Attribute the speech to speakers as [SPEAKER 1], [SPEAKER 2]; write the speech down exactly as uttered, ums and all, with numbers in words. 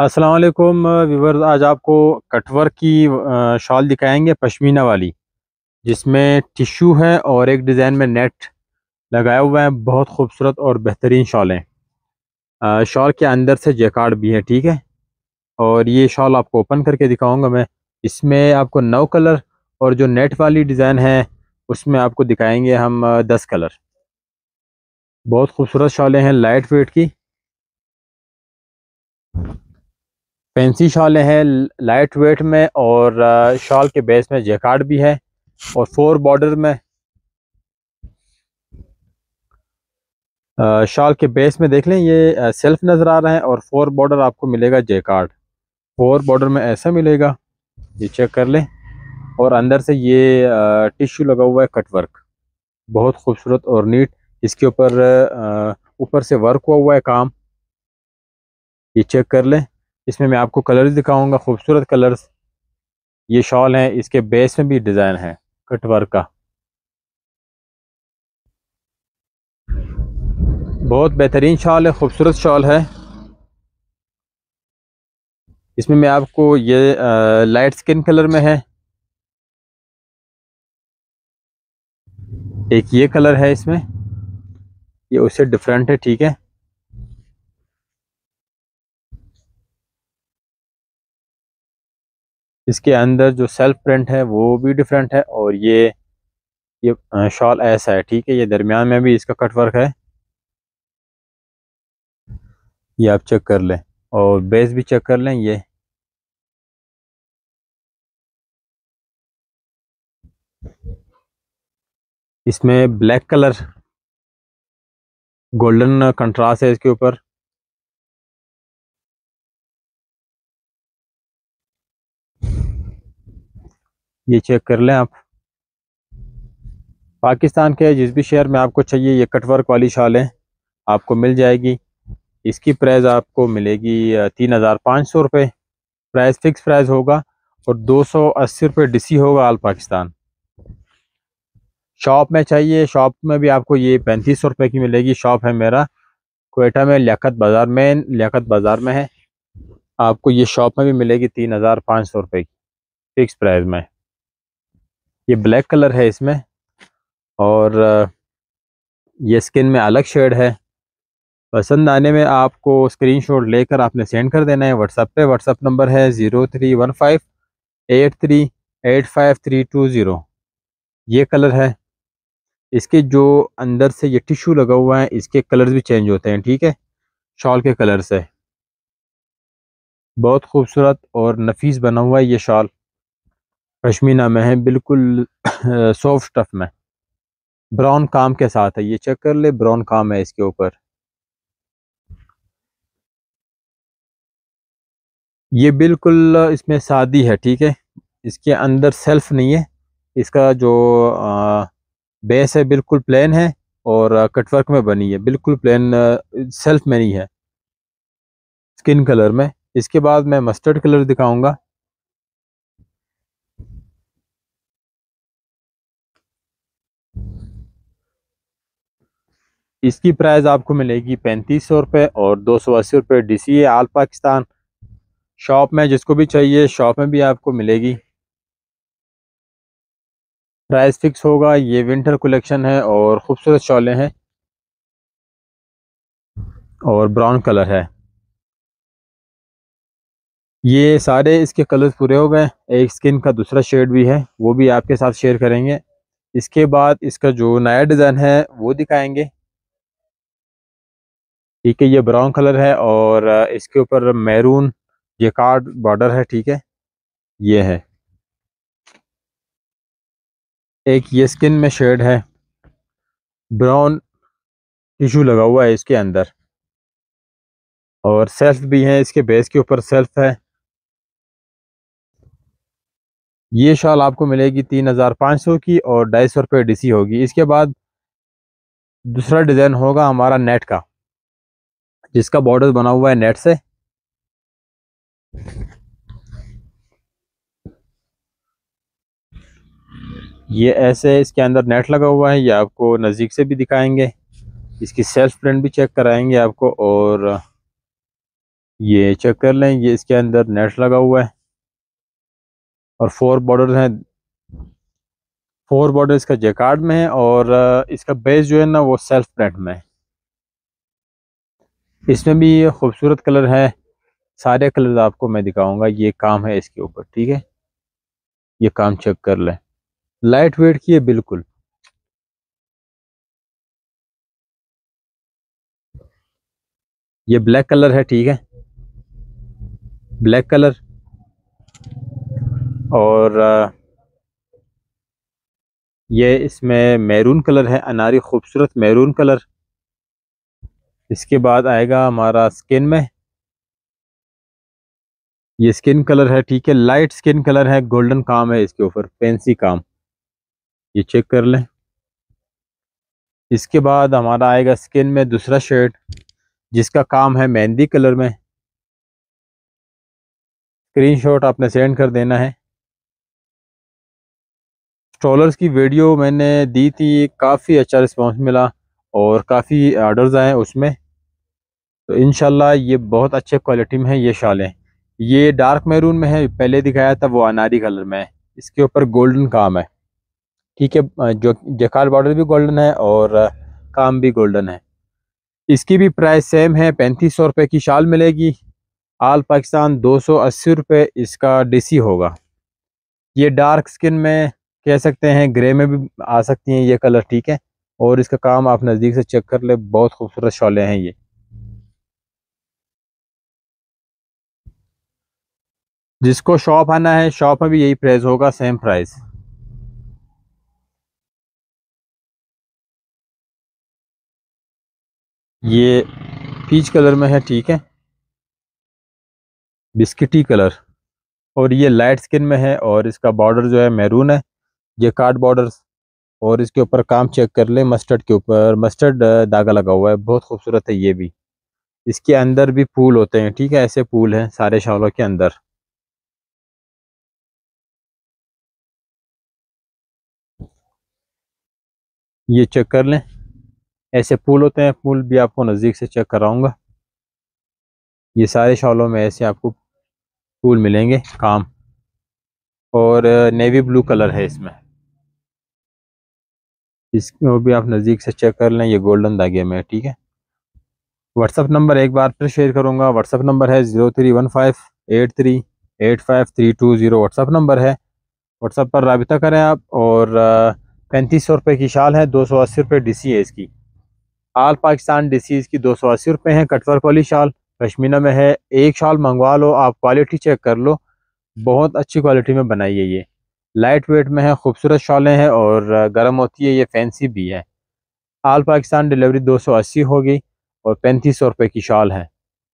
[SPEAKER 1] अस्सलाम वालेकुम व्यूवर्स। आज आपको कटवर्क की अ, शॉल दिखाएंगे, पश्मीना वाली, जिसमें टिश्यू है और एक डिज़ाइन में नेट लगाया हुआ है। बहुत खूबसूरत और बेहतरीन शॉल है। अ, शॉल के अंदर से जैकार्ड भी है, ठीक है। और ये शॉल आपको ओपन करके दिखाऊंगा मैं। इसमें आपको नौ कलर, और जो नेट वाली डिज़ाइन है उसमें आपको दिखाएंगे हम अ, दस कलर। बहुत खूबसूरत शॉलें हैं, लाइट वेट की फैंसी शॉलें हैं, लाइट वेट में। और अ, शॉल के बेस में जैकार्ड भी है और फोर बॉर्डर में। अ, शॉल के बेस में देख लें, ये अ, सेल्फ नज़र आ रहा है और फोर बॉर्डर आपको मिलेगा जैकार्ड। फोर बॉर्डर में ऐसा मिलेगा, ये चेक कर लें। और अंदर से ये टिश्यू लगा हुआ है, कटवर्क, बहुत खूबसूरत और नीट। इसके ऊपर अ, ऊपर से वर्क हुआ हुआ है काम, ये चेक कर लें। इसमें मैं आपको कलर्स दिखाऊंगा, खूबसूरत कलर्स। ये शॉल है, इसके बेस में भी डिज़ाइन है कटवर्क का। बहुत बेहतरीन शॉल है, खूबसूरत शॉल है। इसमें मैं आपको ये लाइट स्किन कलर में है, एक ये कलर है इसमें, ये उससे डिफरेंट है, ठीक है। इसके अंदर जो सेल्फ प्रिंट है वो भी डिफरेंट है। और ये ये शॉल ऐसा है, ठीक है। ये दरमियान में भी इसका कट वर्क है, ये आप चेक कर लें। और बेस भी चेक कर लें। ये इसमें ब्लैक कलर, गोल्डन कंट्रास्ट है इसके ऊपर। ये चेक कर लें आप। पाकिस्तान के जिस भी शहर में आपको चाहिए, ये कटवर्क वाली शॉलें आपको मिल जाएगी। इसकी प्राइस आपको मिलेगी तीन हज़ार पाँच सौ रुपये। प्राइस फिक्स प्राइस होगा। और दो सौ अस्सी रुपये डी सी होगा आल पाकिस्तान। शॉप में चाहिए, शॉप में भी आपको ये पैंतीस सौ रुपये की मिलेगी। शॉप है मेरा क्वेटा में, लियाकत बाज़ार में, लियाकत बाज़ार में है। आपको ये शॉप में भी मिलेगी तीन हज़ार पाँच सौ रुपये की फिक्स प्राइस में। ये ब्लैक कलर है इसमें। और अ, ये स्किन में अलग शेड है। पसंद आने में आपको स्क्रीनशॉट लेकर आपने सेंड कर देना है व्हाट्सएप पे। व्हाट्सएप नंबर है zero three one five eight three eight five three two zero. ये कलर है। इसके जो अंदर से ये टिश्यू लगा हुआ है, इसके कलर्स भी चेंज होते हैं, ठीक है, शॉल के कलर से। बहुत खूबसूरत और नफीस बना हुआ है ये शॉल। पश्मीना में है, बिल्कुल सॉफ्ट स्टफ में, ब्राउन काम के साथ है। ये चेक कर ले, ब्राउन काम है इसके ऊपर। ये बिल्कुल इसमें सादी है, ठीक है। इसके अंदर सेल्फ नहीं है। इसका जो आ, बेस है बिल्कुल प्लेन है। और कटवर्क में बनी है, बिल्कुल प्लेन, सेल्फ में नहीं है, स्किन कलर में। इसके बाद मैं मस्टर्ड कलर दिखाऊंगा। इसकी प्राइस आपको मिलेगी पैंतीस सौ रुपये और दो सौ अस्सी रुपये डी सी है आल पाकिस्तान। शॉप में जिसको भी चाहिए, शॉप में भी आपको मिलेगी। प्राइस फिक्स होगा। ये विंटर कलेक्शन है और ख़ूबसूरत शॉलें हैं और ब्राउन कलर है। ये सारे इसके कलर्स पूरे हो गए। एक स्किन का दूसरा शेड भी है, वो भी आपके साथ शेयर करेंगे। इसके बाद इसका जो नया डिज़ाइन है वो दिखाएंगे, ठीक है। ये ब्राउन कलर है और अ, इसके ऊपर मैरून जेकार्ड बॉर्डर है, ठीक है। ये है एक, ये स्किन में शेड है, ब्राउन टिश्यू लगा हुआ है इसके अंदर। और सेल्फ भी है, इसके बेस के ऊपर सेल्फ है। ये शॉल आपको मिलेगी तीन हज़ार पाँच सौ की और ढाई सौ रुपये डी सी होगी। इसके बाद दूसरा डिज़ाइन होगा हमारा नेट का, जिसका बॉर्डर बना हुआ है नेट से। ये ऐसे इसके अंदर नेट लगा हुआ है, ये आपको नज़दीक से भी दिखाएंगे। इसकी सेल्फ प्रिंट भी चेक कराएंगे आपको। और ये चेक कर लें, ये इसके अंदर नेट लगा हुआ है और फोर बॉर्डर हैं। फोर बॉर्डर इसका जैकार्ड में है और अ, इसका बेस जो है ना वो सेल्फ प्रिंट में है। इसमें भी ये खूबसूरत कलर है, सारे कलर आपको मैं दिखाऊंगा। ये काम है इसके ऊपर, ठीक है। ये काम चेक कर लें, लाइट वेट की है बिल्कुल। ये ब्लैक कलर है, ठीक है, ब्लैक कलर। और अ, ये इसमें मैरून कलर है, अनारी खूबसूरत मैरून कलर। इसके बाद आएगा हमारा स्किन में, ये स्किन कलर है, ठीक है, लाइट स्किन कलर है, गोल्डन काम है इसके ऊपर, फैंसी काम। ये चेक कर लें। इसके बाद हमारा आएगा स्किन में दूसरा शेड, जिसका काम है मेहंदी कलर में। स्क्रीनशॉट आपने सेंड कर देना है। स्टॉलर्स की वीडियो मैंने दी थी, काफ़ी अच्छा रिस्पांस मिला और काफ़ी ऑर्डर्स आए उसमें। तो इंशाल्लाह ये बहुत अच्छे क्वालिटी में है ये शालें। ये डार्क मैरून में है, पहले दिखाया था वो अनारी कलर में है। इसके ऊपर गोल्डन काम है, ठीक है, अ, जो जकाल बॉर्डर भी गोल्डन है और अ, काम भी गोल्डन है। इसकी भी प्राइस सेम है, पैंतीस सौ रुपये की शाल मिलेगी। आल पाकिस्तान दो सौ अस्सी रुपये इसका डीसी होगा। ये डार्क स्किन में कह सकते हैं, ग्रे में भी आ सकती हैं ये कलर, ठीक है। और इसका काम आप नज़दीक से चेक कर ले, बहुत खूबसूरत शॉलें हैं ये। जिसको शॉप आना है, शॉप में भी यही प्राइस होगा, सेम प्राइस। ये पीच कलर में है, ठीक है, बिस्किटी कलर। और ये लाइट स्किन में है और इसका बॉर्डर जो है मैरून है, ये कार्ड बॉर्डर। और इसके ऊपर काम चेक कर ले, मस्टर्ड के ऊपर मस्टर्ड धागा लगा हुआ है, बहुत खूबसूरत है ये भी। इसके अंदर भी फूल होते हैं, ठीक है, ऐसे फूल हैं सारे शॉलों के अंदर। ये चेक कर लें, ऐसे फूल होते हैं, फूल भी आपको नज़दीक से चेक कराऊंगा। ये सारे शॉलों में ऐसे आपको फूल मिलेंगे काम। और नेवी ब्लू कलर है इसमें, इसको भी आप नज़दीक से चेक कर लें, ये गोल्डन धागे में है, ठीक है। व्हाट्सअप नंबर एक बार फिर शेयर करूंगा। व्हाट्सअप नंबर है zero three one five eight three eight five three two zero, WhatsApp number है। व्हाट्सअप पर रबिता करें आप। और पैंतीस सौ रुपये की शाल है, दो सौ अस्सी रुपये डी सी है इसकी। आल पाकिस्तान डी सी इसकी दो सौ अस्सी रुपये है। कटवर्क वाली शाल पश्मीना में है। एक शाल मंगवा लो आप, क्वालिटी चेक कर लो, बहुत अच्छी क्वालिटी में बनाई है ये। लाइट वेट में है, खूबसूरत शॉलें हैं और अ, गर्म होती है, ये फैंसी भी है। आल पाकिस्तान डिलीवरी दो सौ अस्सी होगी और पैंतीस सौ रुपये की शाल है।